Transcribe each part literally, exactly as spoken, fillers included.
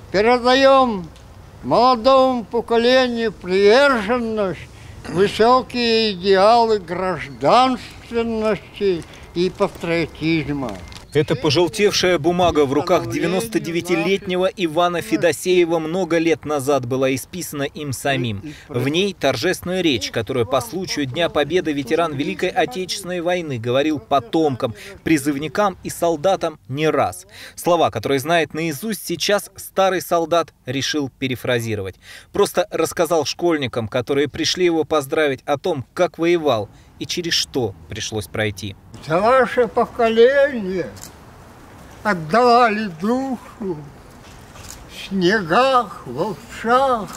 Передаем молодому поколению приверженность, высокие идеалы гражданственности и патриотизма. Это пожелтевшая бумага в руках девяностодевятилетнего Ивана Федосеева много лет назад была исписана им самим. В ней торжественная речь, которую по случаю Дня Победы ветеран Великой Отечественной войны говорил потомкам, призывникам и солдатам не раз. Слова, которые знает наизусть, сейчас старый солдат решил перефразировать. Просто рассказал школьникам, которые пришли его поздравить, о том, как воевал и через что пришлось пройти. За ваше поколение отдавали душу в снегах, в овшах.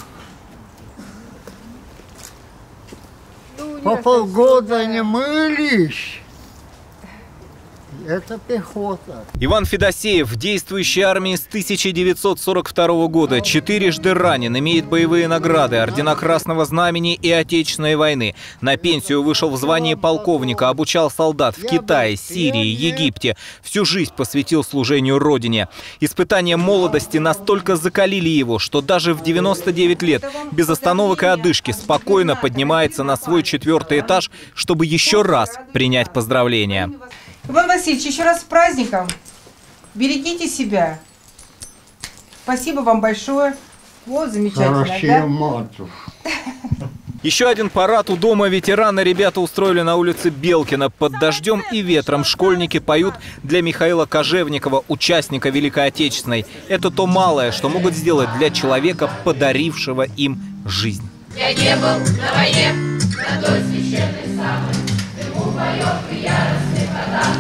По полгода не мылись. Это пехота. Иван Федосеев в действующей армии с тысяча девятьсот сорок второго года. Четырежды ранен, имеет боевые награды, ордена Красного Знамени и Отечественной войны. На пенсию вышел в звании полковника, обучал солдат в Китае, Сирии, Египте. Всю жизнь посвятил служению Родине. Испытания молодости настолько закалили его, что даже в девяносто девять лет без остановок и одышки спокойно поднимается на свой четвертый этаж, чтобы еще раз принять поздравления. Иван Васильевич, еще раз с праздником. Берегите себя. Спасибо вам большое. Вот, замечательно. Хорошая Да? матушка. Еще один парад у дома ветерана ребята устроили на улице Белкина. Под дождем и ветром школьники поют для Михаила Кожевникова, участника Великой Отечественной. Это то малое, что могут сделать для человека, подарившего им жизнь. Я не был на войне, на той священной самой. Ему поет и яростный хода.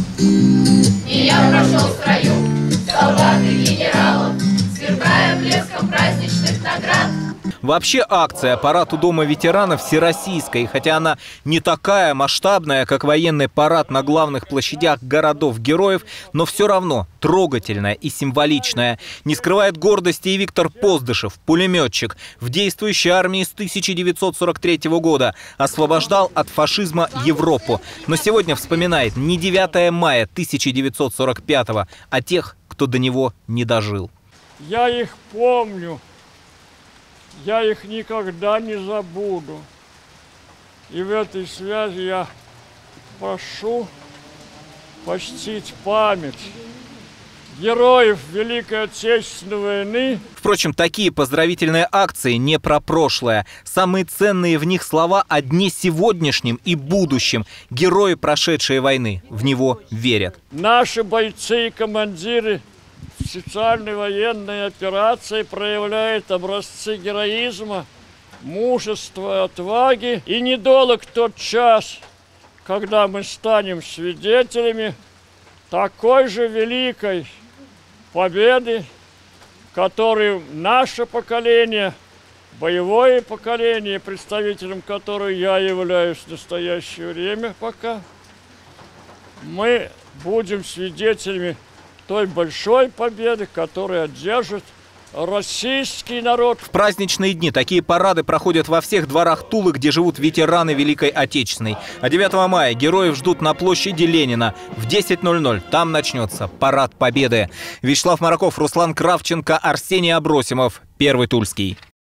И я прошел в строю солдат и генералов, сверкая блеском праздничных наград. Вообще акция «Парад у дома ветеранов» всероссийская, и хотя она не такая масштабная, как военный парад на главных площадях городов-героев, но все равно трогательная и символичная. Не скрывает гордости и Виктор Поздышев, пулеметчик, в действующей армии с тысяча девятьсот сорок третьего года, освобождал от фашизма Европу. Но сегодня вспоминает не девятое мая тысяча девятьсот сорок пятого, а тех, кто до него не дожил. Я их помню. Я их никогда не забуду. И в этой связи я прошу почтить память героев Великой Отечественной войны. Впрочем, такие поздравительные акции не про прошлое. Самые ценные в них слова о дне сегодняшнем и будущем. Герои прошедшей войны в него верят. Наши бойцы и командиры специальной военной операции проявляют образцы героизма, мужества, отваги. И недолг тот час, когда мы станем свидетелями такой же великой победы, которую наше поколение, боевое поколение, представителем которой я являюсь в настоящее время пока, мы будем свидетелями той большой победы, которую одержит российский народ. В праздничные дни такие парады проходят во всех дворах Тулы, где живут ветераны Великой Отечественной. А девятого мая героев ждут на площади Ленина. В десять ноль ноль там начнется парад Победы. Вячеслав Мараков, Руслан Кравченко, Арсений Абросимов. Первый Тульский.